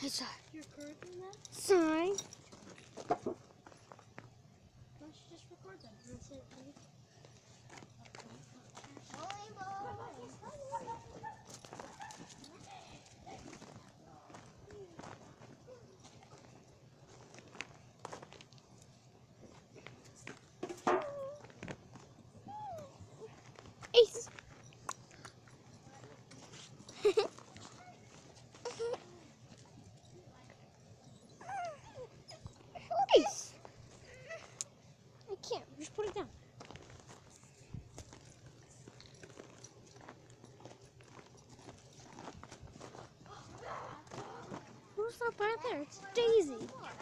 Sorry. You're recording that? Sorry. Why don't you just record them? That's it, please. Ace. Ace. I can't. Just put it down. Who's that back there? It's Daisy.